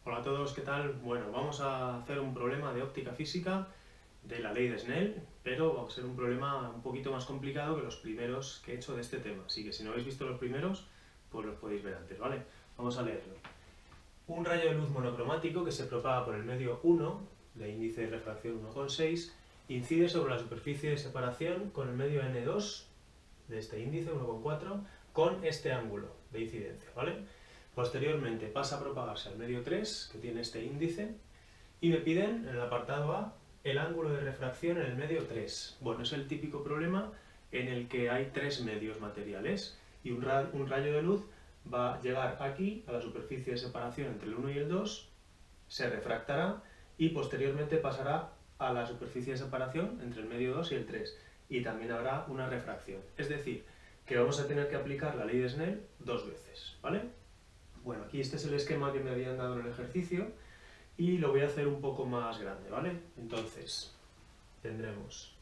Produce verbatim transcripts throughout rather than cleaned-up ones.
Hola a todos, ¿qué tal? Bueno, vamos a hacer un problema de óptica física de la ley de Snell, pero va a ser un problema un poquito más complicado que los primeros que he hecho de este tema. Así que si no habéis visto los primeros, pues los podéis ver antes, ¿vale? Vamos a leerlo. Un rayo de luz monocromático que se propaga por el medio uno, de índice de refracción uno coma seis, incide sobre la superficie de separación con el medio ene dos, de este índice uno coma cuatro, con este ángulo de incidencia, ¿vale? Posteriormente pasa a propagarse al medio tres, que tiene este índice, y me piden en el apartado A el ángulo de refracción en el medio tres. Bueno, es el típico problema en el que hay tres medios materiales y un, ra un rayo de luz va a llegar aquí a la superficie de separación entre el uno y el dos, se refractará y posteriormente pasará a la superficie de separación entre el medio dos y el tres, y también habrá una refracción. Es decir, que vamos a tener que aplicar la ley de Snell dos veces, ¿vale? Bueno, aquí este es el esquema que me habían dado en el ejercicio y lo voy a hacer un poco más grande, ¿vale? Entonces, tendremos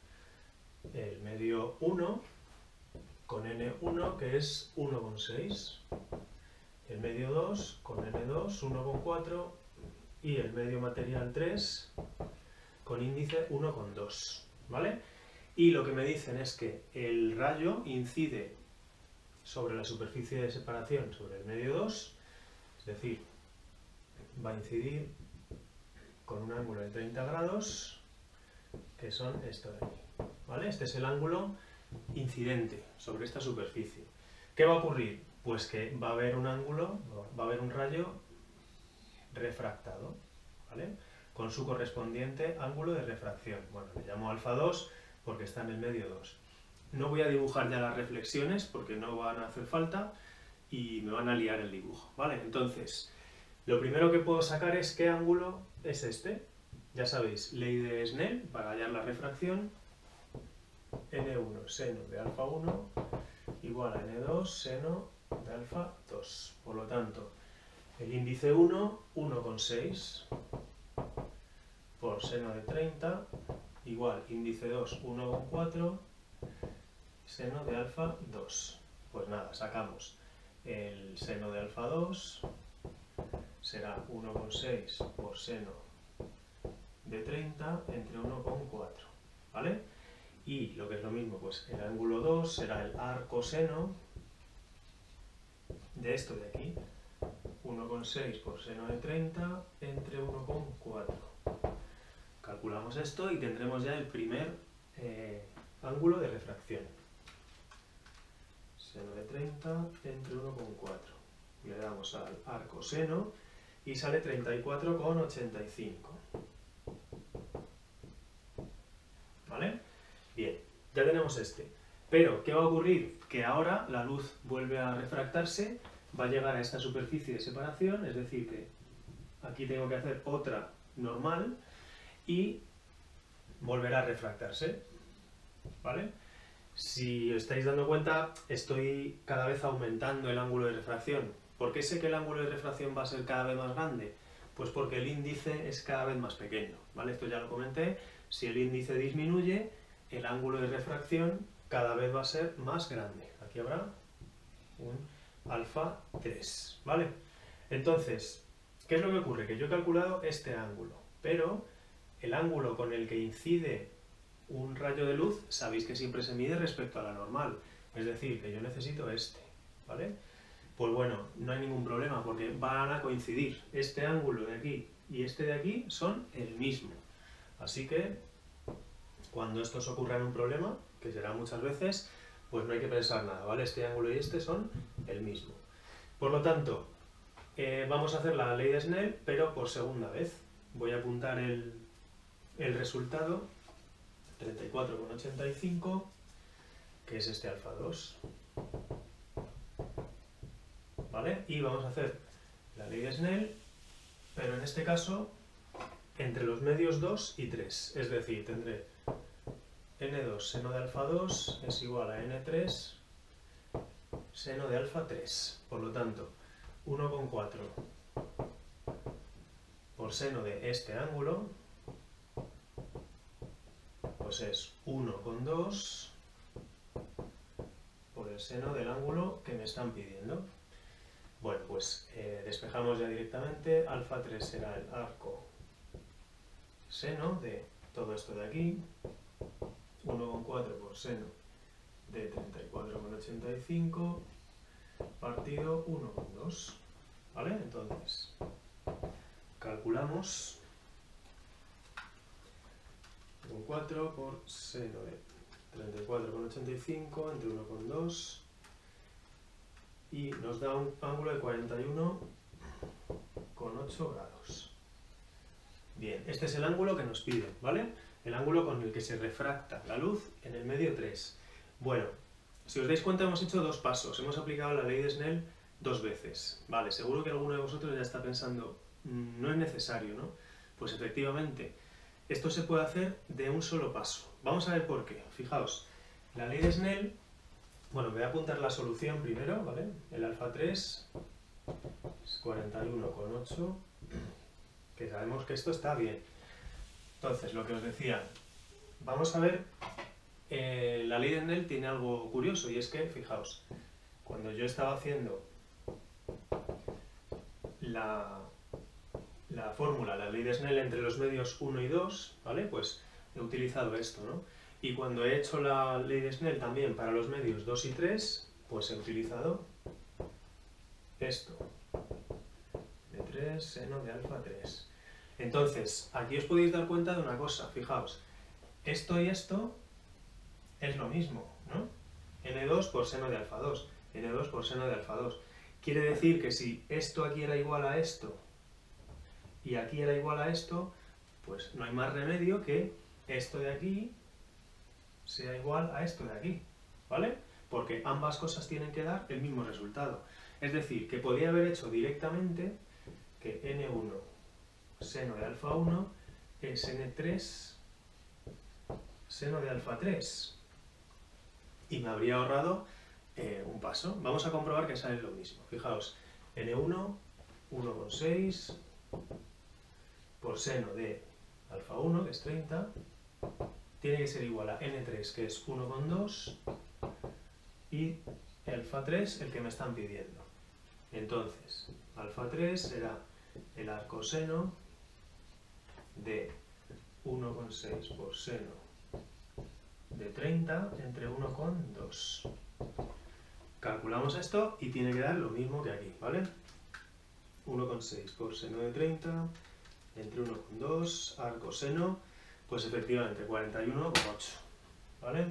el medio uno con ene uno, que es uno coma seis, el medio dos con ene dos, uno coma cuatro, y el medio material tres con índice uno coma dos, ¿vale? Y lo que me dicen es que el rayo incide sobre la superficie de separación, sobre el medio dos, es decir, va a incidir con un ángulo de treinta grados, que son esto de aquí, ¿vale? Este es el ángulo incidente sobre esta superficie. ¿Qué va a ocurrir? Pues que va a haber un ángulo, va a haber un rayo refractado, ¿vale? Con su correspondiente ángulo de refracción. Bueno, le llamo alfa dos porque está en el medio dos. No voy a dibujar ya las reflexiones porque no van a hacer falta y me van a liar el dibujo, ¿vale? Entonces, lo primero que puedo sacar es qué ángulo es este. Ya sabéis, ley de Snell, para hallar la refracción, ene uno seno de alfa uno igual a ene dos seno de alfa dos. Por lo tanto, el índice uno, uno coma seis por seno de treinta, igual índice dos, uno coma cuatro, seno de alfa dos. Pues nada, sacamos el seno de alfa dos, será uno coma seis por seno de treinta entre uno coma cuatro, ¿vale? Y lo que es lo mismo, pues el ángulo dos será el arcoseno de esto de aquí, uno coma seis por seno de treinta entre uno coma cuatro. Calculamos esto y tendremos ya el primer eh, ángulo de refracción. Seno de treinta entre uno coma cuatro. Le damos al arcoseno y sale treinta y cuatro coma ochenta y cinco. ¿Vale? Bien, ya tenemos este. Pero, ¿qué va a ocurrir? Que ahora la luz vuelve a refractarse, va a llegar a esta superficie de separación, es decir, que aquí tengo que hacer otra normal y volverá a refractarse, ¿vale? Si os estáis dando cuenta, estoy cada vez aumentando el ángulo de refracción. ¿Por qué sé que el ángulo de refracción va a ser cada vez más grande? Pues porque el índice es cada vez más pequeño, ¿vale? Esto ya lo comenté. Si el índice disminuye, el ángulo de refracción cada vez va a ser más grande. Aquí habrá un alfa tres, ¿vale? Entonces, ¿qué es lo que ocurre? Que yo he calculado este ángulo, pero el ángulo con el que incide un rayo de luz, sabéis que siempre se mide respecto a la normal, es decir, que yo necesito este, ¿vale? Pues bueno, no hay ningún problema porque van a coincidir. Este ángulo de aquí y este de aquí son el mismo. Así que, cuando esto os ocurra en un problema, que será muchas veces, pues no hay que pensar nada, ¿vale? Este ángulo y este son el mismo. Por lo tanto, eh, vamos a hacer la ley de Snell, pero por segunda vez. Voy a apuntar el, el resultado, treinta y cuatro coma ochenta y cinco, que es este alfa dos. ¿Vale? Y vamos a hacer la ley de Snell, pero en este caso entre los medios dos y tres, es decir, tendré ene dos seno de alfa dos es igual a ene tres seno de alfa tres. Por lo tanto, uno coma cuatro por seno de este ángulo, pues es uno coma dos por el seno del ángulo que me están pidiendo. Bueno, pues eh, despejamos ya directamente. Alfa tres será el arco seno de todo esto de aquí. uno coma cuatro por seno de treinta y cuatro coma ochenta y cinco partido uno coma dos. ¿Vale? Entonces, calculamos uno coma cuatro por seno de treinta y cuatro coma ochenta y cinco entre uno coma dos y nos da un ángulo de cuarenta y uno coma ocho grados. Bien, este es el ángulo que nos pide, ¿vale? El ángulo con el que se refracta la luz en el medio tres. Bueno, si os dais cuenta hemos hecho dos pasos, hemos aplicado la ley de Snell dos veces. Vale, seguro que alguno de vosotros ya está pensando, no es necesario, ¿no? Pues efectivamente, esto se puede hacer de un solo paso. Vamos a ver por qué. Fijaos, la ley de Snell, bueno, voy a apuntar la solución primero, ¿vale? El alfa tres es cuarenta y uno coma ocho, que sabemos que esto está bien. Entonces, lo que os decía, vamos a ver, eh, la ley de Snell tiene algo curioso, y es que, fijaos, cuando yo estaba haciendo la, la fórmula, la ley de Snell entre los medios uno y dos, ¿vale? Pues he utilizado esto, ¿no? Y cuando he hecho la ley de Snell también para los medios dos y tres, pues he utilizado esto, de tres seno de alfa tres. Entonces, aquí os podéis dar cuenta de una cosa, fijaos, esto y esto es lo mismo, ¿no? ene dos por seno de alfa dos, ene dos por seno de alfa dos. Quiere decir que si esto aquí era igual a esto y aquí era igual a esto, pues no hay más remedio que esto de aquí sea igual a esto de aquí, ¿vale? Porque ambas cosas tienen que dar el mismo resultado. Es decir, que podía haber hecho directamente que ene uno seno de alfa uno es ene tres seno de alfa tres y me habría ahorrado eh, un paso. Vamos a comprobar que sale lo mismo. Fijaos, ene uno, uno coma seis por seno de alfa uno, que es treinta, tiene que ser igual a ene tres, que es uno coma dos, y alfa tres, el que me están pidiendo. Entonces, alfa tres será el arcoseno de uno coma seis por seno de treinta entre uno coma dos. Calculamos esto y tiene que dar lo mismo que aquí, ¿vale? uno coma seis por seno de treinta entre uno coma dos, arcoseno, pues efectivamente cuarenta y uno coma ocho, ¿vale?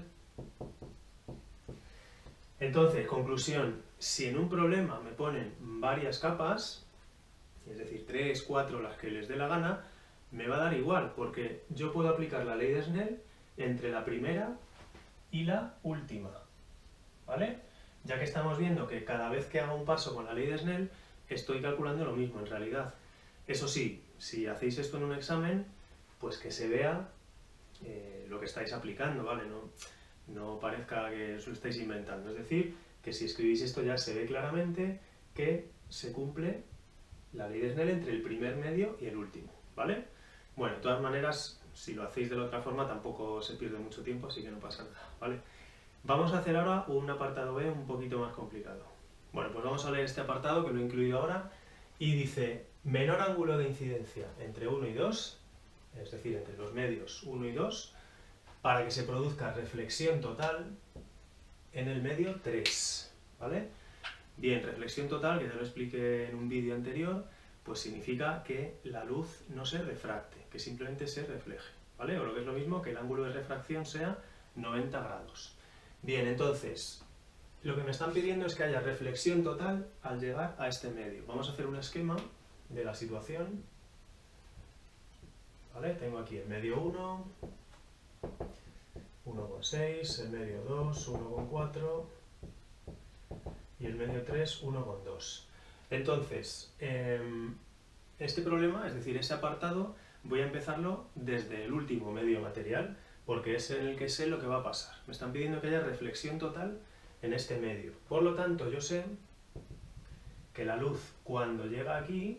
Entonces, conclusión, si en un problema me ponen varias capas, es decir, tres, cuatro, las que les dé la gana, me va a dar igual, porque yo puedo aplicar la ley de Snell entre la primera y la última, ¿vale? Ya que estamos viendo que cada vez que hago un paso con la ley de Snell, estoy calculando lo mismo en realidad. Eso sí, si hacéis esto en un examen, pues que se vea eh, lo que estáis aplicando, ¿vale? No, no parezca que os lo estáis inventando. Es decir, que si escribís esto ya se ve claramente que se cumple la ley de Snell entre el primer medio y el último, ¿vale? Bueno, de todas maneras, si lo hacéis de la otra forma tampoco se pierde mucho tiempo, así que no pasa nada, ¿vale? Vamos a hacer ahora un apartado B un poquito más complicado. Bueno, pues vamos a leer este apartado que lo he incluido ahora y dice menor ángulo de incidencia entre uno y dos, es decir, entre los medios uno y dos, para que se produzca reflexión total en el medio tres, ¿vale? Bien, reflexión total, que ya lo expliqué en un vídeo anterior, pues significa que la luz no se refracte, que simplemente se refleje, ¿vale? O lo que es lo mismo, que el ángulo de refracción sea noventa grados. Bien, entonces, lo que me están pidiendo es que haya reflexión total al llegar a este medio. Vamos a hacer un esquema de la situación, ¿vale? Tengo aquí el medio uno, uno coma seis, el medio dos, uno coma cuatro y el medio tres, uno coma dos. Entonces, eh, este problema, es decir, este apartado, voy a empezarlo desde el último medio material, porque es en el que sé lo que va a pasar. Me están pidiendo que haya reflexión total en este medio. Por lo tanto, yo sé que la luz, cuando llega aquí,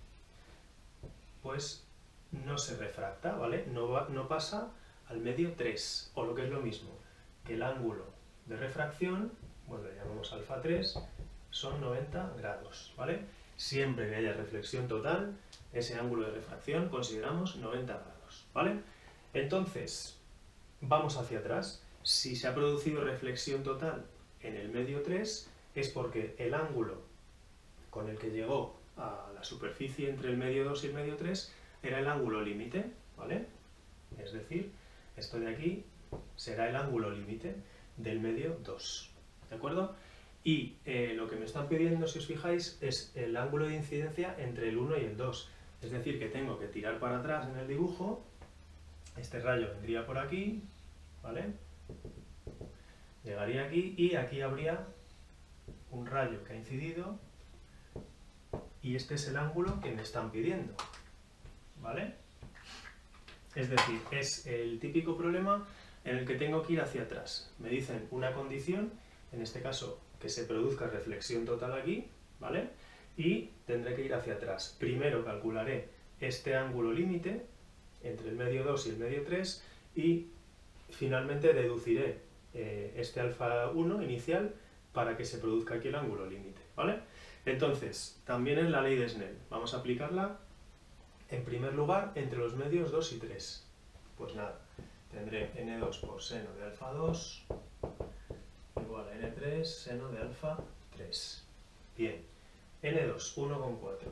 pues no se refracta, ¿vale? No, va, no pasa al medio tres, o lo que es lo mismo, que el ángulo de refracción, bueno, le llamamos alfa tres, son noventa grados, ¿vale? Siempre que haya reflexión total, ese ángulo de refracción consideramos noventa grados, ¿vale? Entonces, vamos hacia atrás. Si se ha producido reflexión total en el medio tres, es porque el ángulo con el que llegó a la superficie entre el medio dos y el medio tres era el ángulo límite, ¿vale? Es decir, esto de aquí será el ángulo límite del medio dos, ¿de acuerdo? Y eh, lo que me están pidiendo, si os fijáis, es el ángulo de incidencia entre el uno y el dos. Es decir, que tengo que tirar para atrás en el dibujo, este rayo vendría por aquí, ¿vale? Llegaría aquí y aquí habría un rayo que ha incidido y este es el ángulo que me están pidiendo, ¿vale? Es decir, es el típico problema en el que tengo que ir hacia atrás. Me dicen una condición, en este caso que se produzca reflexión total aquí, ¿vale? Y tendré que ir hacia atrás. Primero calcularé este ángulo límite entre el medio dos y el medio tres y finalmente deduciré eh, este alfa uno inicial para que se produzca aquí el ángulo límite, ¿vale? Entonces, también en la ley de Snell, vamos a aplicarla en primer lugar entre los medios dos y tres. Pues nada, tendré ene dos por seno de alfa dos igual a ene tres seno de alfa tres. Bien, ene dos, uno coma cuatro.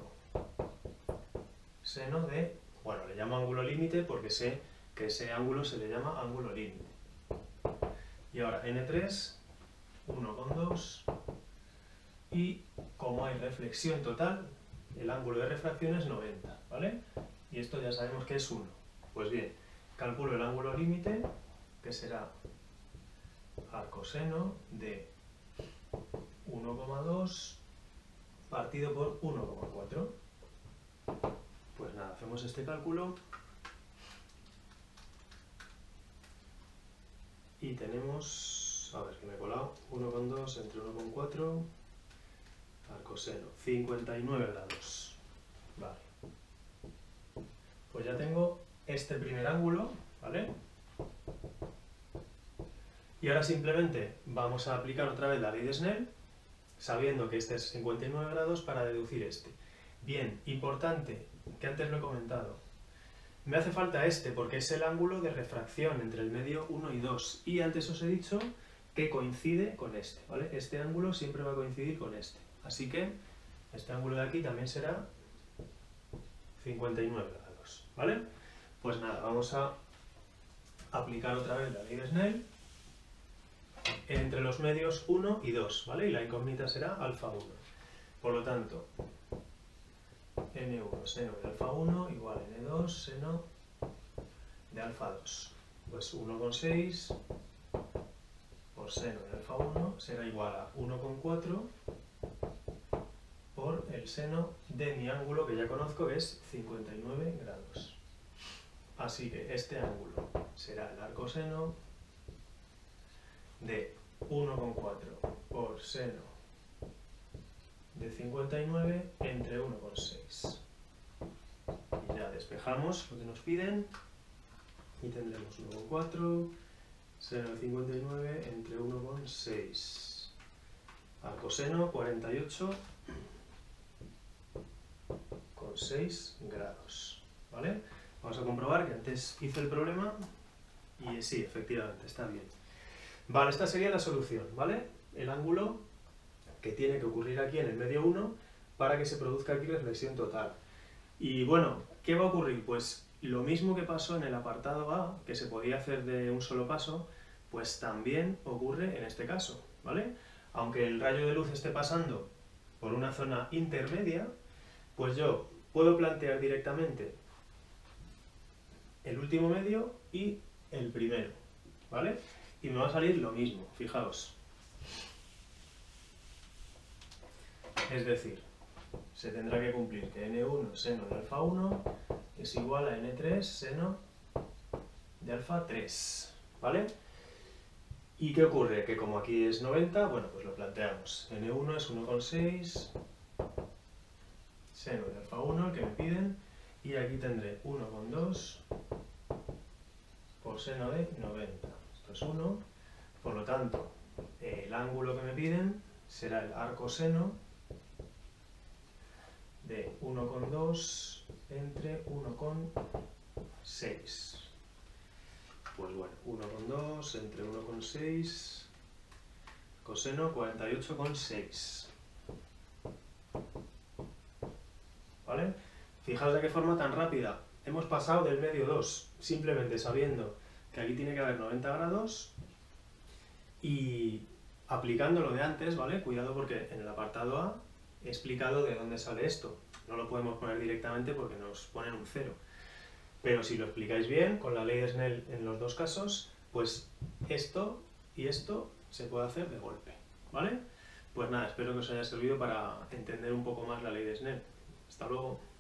Seno de, bueno, le llamo ángulo límite porque sé que ese ángulo se le llama ángulo límite. Y ahora ene tres, uno coma dos. Y como hay reflexión total, el ángulo de refracción es noventa, ¿vale? Y esto ya sabemos que es uno. Pues bien, calculo el ángulo límite, que será arcoseno de uno coma dos partido por uno coma cuatro. Pues nada, hacemos este cálculo y tenemos, a ver que me he colado, uno coma dos entre uno coma cuatro, arcoseno, cincuenta y nueve grados. Vale. Pues ya tengo este primer ángulo, ¿vale? Y ahora simplemente vamos a aplicar otra vez la ley de Snell, sabiendo que este es cincuenta y nueve grados para deducir este. Bien, importante, que antes lo he comentado. Me hace falta este porque es el ángulo de refracción entre el medio uno y dos. Y antes os he dicho que coincide con este, ¿vale? Este ángulo siempre va a coincidir con este. Así que este ángulo de aquí también será cincuenta y nueve grados, ¿vale? Pues nada, vamos a aplicar otra vez la ley de Snell entre los medios uno y dos, ¿vale? Y la incógnita será alfa uno. Por lo tanto, ene uno seno de alfa uno igual a ene dos seno de alfa dos. Pues uno coma seis por seno de alfa uno será igual a uno coma cuatro por el seno de mi ángulo que ya conozco, que es cincuenta y nueve grados. Así que este ángulo será el arcoseno de uno coma cuatro por seno de cincuenta y nueve entre uno coma seis. Y ya despejamos lo que nos piden y tendremos uno coma cuatro seno de cincuenta y nueve entre uno coma seis. Arcoseno cuarenta y ocho coma seis grados, ¿vale? Vamos a comprobar que antes hice el problema y sí, efectivamente, está bien. Vale, esta sería la solución, ¿vale? El ángulo que tiene que ocurrir aquí en el medio uno para que se produzca aquí reflexión total. Y bueno, ¿qué va a ocurrir? Pues lo mismo que pasó en el apartado A, que se podía hacer de un solo paso, pues también ocurre en este caso, ¿vale? Aunque el rayo de luz esté pasando por una zona intermedia, pues yo puedo plantear directamente el último medio y el primero, ¿vale? Y me va a salir lo mismo, fijaos. Es decir, se tendrá que cumplir que ene uno seno de alfa uno es igual a ene tres seno de alfa tres, ¿vale? ¿Y qué ocurre? Que como aquí es noventa, bueno, pues lo planteamos. ene uno es uno coma seis seno de alfa uno, el que me piden, y aquí tendré uno coma dos por seno de noventa. Esto es uno, por lo tanto, el ángulo que me piden será el arcoseno de uno coma dos entre uno coma seis. Pues bueno, uno coma dos entre uno coma seis, coseno cuarenta y ocho coma seis. ¿Vale? Fijaos de qué forma tan rápida. Hemos pasado del medio dos, simplemente sabiendo que aquí tiene que haber noventa grados y aplicando lo de antes, ¿vale? Cuidado porque en el apartado A he explicado de dónde sale esto. No lo podemos poner directamente porque nos ponen un cero. Pero si lo explicáis bien, con la ley de Snell en los dos casos, pues esto y esto se puede hacer de golpe, ¿vale? Pues nada, espero que os haya servido para entender un poco más la ley de Snell. Hasta luego.